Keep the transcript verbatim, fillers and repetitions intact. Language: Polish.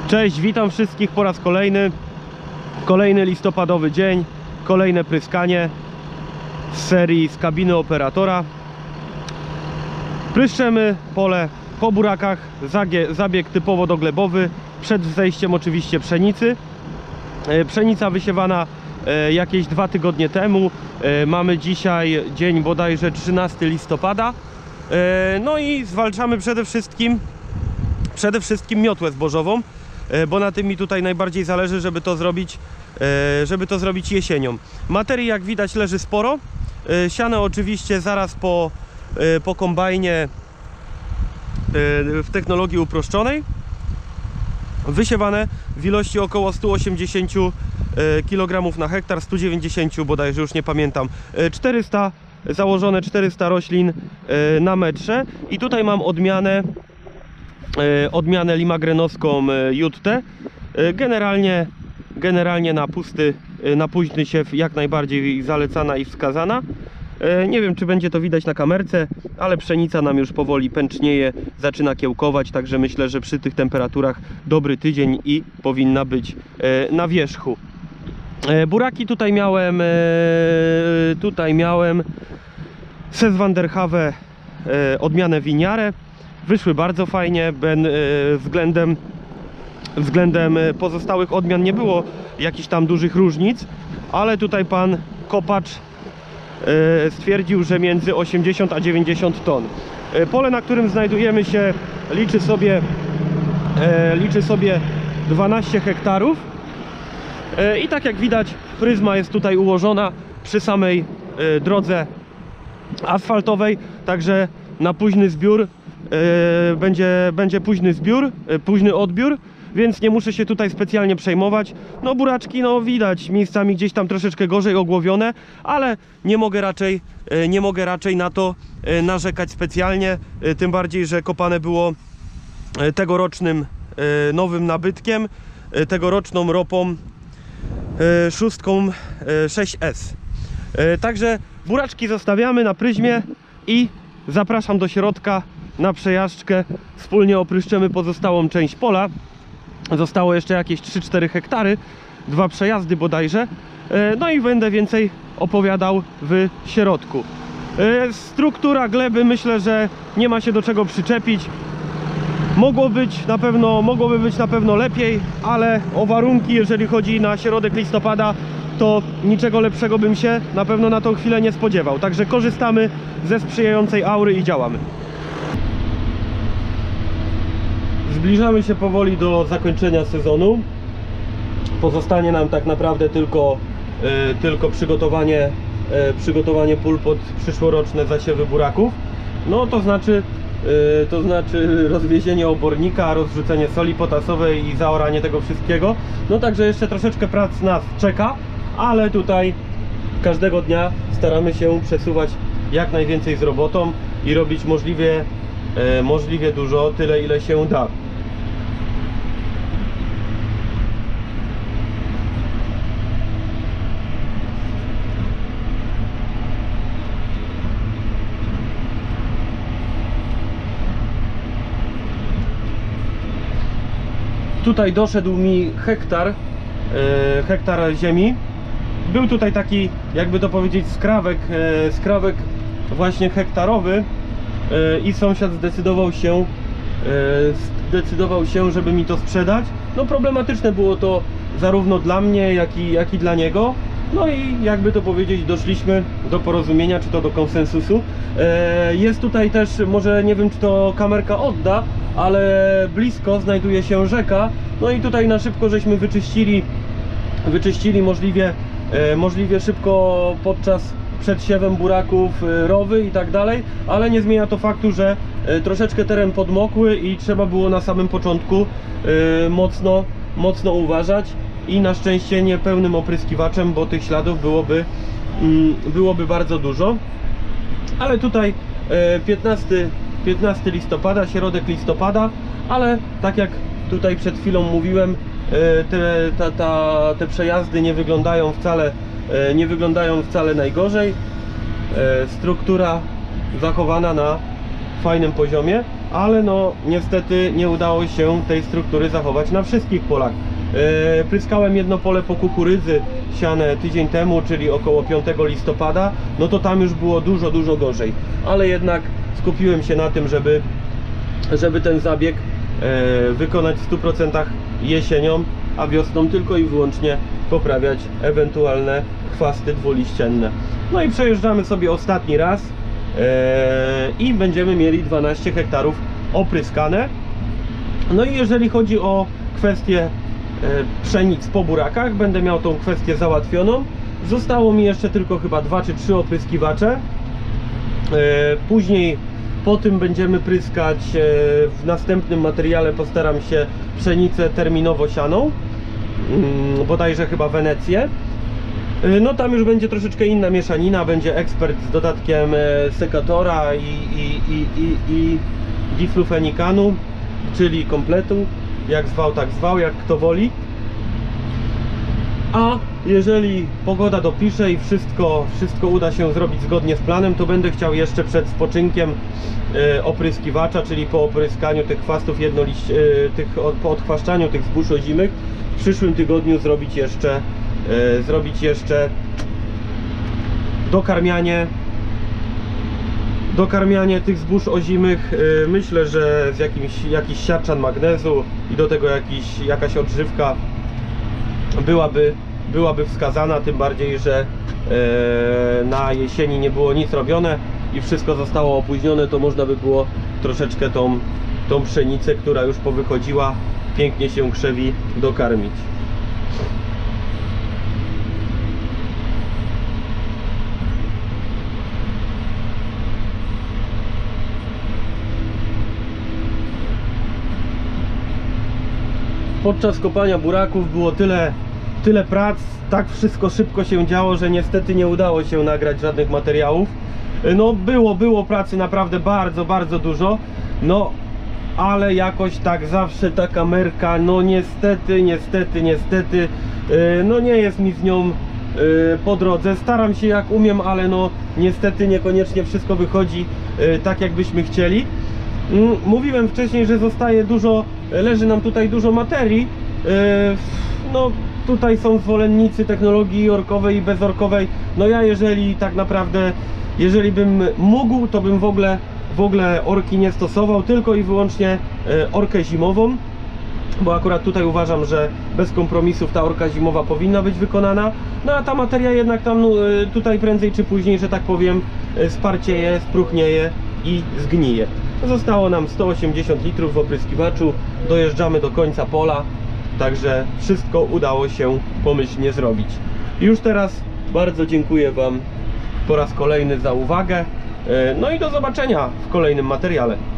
Cześć, witam wszystkich po raz kolejny. Kolejny listopadowy dzień, kolejne pryskanie z serii z kabiny operatora. Pryszczemy pole po burakach, zabieg typowo doglebowy, przed zejściem oczywiście pszenicy. Pszenica wysiewana jakieś dwa tygodnie temu. Mamy dzisiaj dzień bodajże trzynastego listopada. No i zwalczamy przede wszystkim przede wszystkim miotłę zbożową, bo na tym mi tutaj najbardziej zależy, żeby to zrobić żeby to zrobić jesienią. Materii, jak widać, leży sporo. Siano oczywiście zaraz po, po kombajnie w technologii uproszczonej. Wysiewane w ilości około stu osiemdziesięciu kilogramów na hektar, stu dziewięćdziesięciu bodajże, już nie pamiętam. czterysta założone, czterysta roślin na metrze. I tutaj mam odmianę odmianę limagrenowską Juttę. Generalnie generalnie na pusty, na późny siew jak najbardziej zalecana i wskazana. Nie wiem, czy będzie to widać na kamerce, ale pszenica nam już powoli pęcznieje, zaczyna kiełkować, także myślę, że przy tych temperaturach dobry tydzień i powinna być na wierzchu. Buraki tutaj miałem tutaj miałem Ses van der Have, odmianę winiarę. Wyszły bardzo fajnie, ben, względem względem pozostałych odmian nie było jakichś tam dużych różnic, ale tutaj pan kopacz stwierdził, że między osiemdziesiąt a dziewięćdziesiąt ton. Pole, na którym znajdujemy się, liczy sobie liczy sobie dwanaście hektarów i tak jak widać, pryzma jest tutaj ułożona przy samej drodze asfaltowej, także na późny zbiór będzie, będzie późny zbiór, późny odbiór, więc nie muszę się tutaj specjalnie przejmować. No buraczki, no widać, miejscami gdzieś tam troszeczkę gorzej ogłowione, ale nie mogę raczej, nie mogę raczej na to narzekać specjalnie, tym bardziej, że kopane było tegorocznym nowym nabytkiem, tegoroczną ropą szóstką sześć S. Także buraczki zostawiamy na pryzmie i zapraszam do środka na przejażdżkę. Wspólnie opryszczemy pozostałą część pola. Zostało jeszcze jakieś trzy cztery hektary, dwa przejazdy bodajże. No i będę więcej opowiadał w środku. Struktura gleby, myślę, że nie ma się do czego przyczepić. Mogło być na pewno, mogłoby być na pewno lepiej, ale o warunki, jeżeli chodzi na środek listopada, to niczego lepszego bym się na pewno na tą chwilę nie spodziewał. Także korzystamy ze sprzyjającej aury i działamy. Zbliżamy się powoli do zakończenia sezonu. Pozostanie nam tak naprawdę tylko, e, tylko przygotowanie, e, przygotowanie pól pod przyszłoroczne zasiewy buraków. No to znaczy, e, to znaczy rozwiezienie obornika, rozrzucenie soli potasowej i zaoranie tego wszystkiego. No także jeszcze troszeczkę prac nas czeka, ale tutaj każdego dnia staramy się przesuwać jak najwięcej z robotą i robić możliwie, e, możliwie dużo, tyle ile się da. Tutaj doszedł mi hektar, e, hektar ziemi. Był tutaj taki, jakby to powiedzieć, skrawek, e, skrawek właśnie hektarowy e, i sąsiad zdecydował się, e, zdecydował się, żeby mi to sprzedać. No problematyczne było to zarówno dla mnie, jak i, jak i dla niego. No i jakby to powiedzieć, doszliśmy do porozumienia, czy to do konsensusu. E, jest tutaj też, może nie wiem, czy to kamerka odda, ale blisko znajduje się rzeka. No i tutaj na szybko żeśmy wyczyścili wyczyścili możliwie, e, możliwie szybko podczas przed siewem buraków, e, rowy i tak dalej, ale nie zmienia to faktu, że e, troszeczkę teren podmokły i trzeba było na samym początku e, mocno, mocno uważać i na szczęście nie pełnym opryskiwaczem, bo tych śladów byłoby, mm, byłoby bardzo dużo. Ale tutaj e, piętnastego listopada, środek listopada, ale tak jak tutaj przed chwilą mówiłem, e, te, ta, ta, te przejazdy nie wyglądają wcale, e, nie wyglądają wcale najgorzej. E, struktura zachowana na fajnym poziomie, ale no niestety nie udało się tej struktury zachować na wszystkich polach. Yy, pryskałem jedno pole po kukurydzy siane tydzień temu, czyli około piątego listopada, no to tam już było dużo, dużo gorzej, ale jednak skupiłem się na tym, żeby, żeby ten zabieg yy, wykonać w stu procentach jesienią, a wiosną tylko i wyłącznie poprawiać ewentualne chwasty dwuliścienne. No i przejeżdżamy sobie ostatni raz yy, i będziemy mieli dwanaście hektarów opryskane. No i jeżeli chodzi o kwestię pszenic po burakach, będę miał tą kwestię załatwioną. Zostało mi jeszcze tylko chyba dwa czy trzy opryskiwacze. Później po tym będziemy pryskać w następnym materiale, postaram się pszenicę terminowo sianą, bodajże chyba Wenecję. No tam już będzie troszeczkę inna mieszanina, będzie ekspert z dodatkiem sekatora i, i, i, i, i diflufenikanu, czyli kompletu, jak zwał, tak zwał, jak kto woli. A jeżeli pogoda dopisze i wszystko, wszystko uda się zrobić zgodnie z planem, to będę chciał jeszcze przed spoczynkiem y, opryskiwacza, czyli po opryskaniu tych chwastów jednoliść, y, tych, od, po odchwaszczaniu tych zbóż ozimych, w przyszłym tygodniu zrobić jeszcze, y, zrobić jeszcze dokarmianie dokarmianie tych zbóż ozimych. Yy, myślę, że z jakimś jakiś siarczan magnezu i do tego jakiś, jakaś odżywka byłaby, byłaby wskazana, tym bardziej, że yy, na jesieni nie było nic robione i wszystko zostało opóźnione, to można by było troszeczkę tą, tą pszenicę, która już powychodziła, pięknie się krzewi, dokarmić. Podczas kopania buraków było tyle, tyle prac, tak wszystko szybko się działo, że niestety nie udało się nagrać żadnych materiałów. No było, było pracy naprawdę bardzo, bardzo dużo, no ale jakoś tak zawsze ta kamerka, no niestety, niestety, niestety, no nie jest mi z nią po drodze. Staram się jak umiem, ale no niestety niekoniecznie wszystko wychodzi tak, jakbyśmy chcieli. Mówiłem wcześniej, że zostaje dużo, leży nam tutaj dużo materii. No tutaj są zwolennicy technologii orkowej i bezorkowej. No ja jeżeli tak naprawdę, jeżeli bym mógł, to bym w ogóle, w ogóle orki nie stosował, tylko i wyłącznie orkę zimową, bo akurat tutaj uważam, że bez kompromisów ta orka zimowa powinna być wykonana. No a ta materia jednak tam no, tutaj prędzej czy później, że tak powiem, sparcieje, spróchnieje i zgnije. Zostało nam sto osiemdziesiąt litrów w opryskiwaczu, dojeżdżamy do końca pola, także wszystko udało się pomyślnie zrobić. Już teraz bardzo dziękuję Wam po raz kolejny za uwagę, no i do zobaczenia w kolejnym materiale.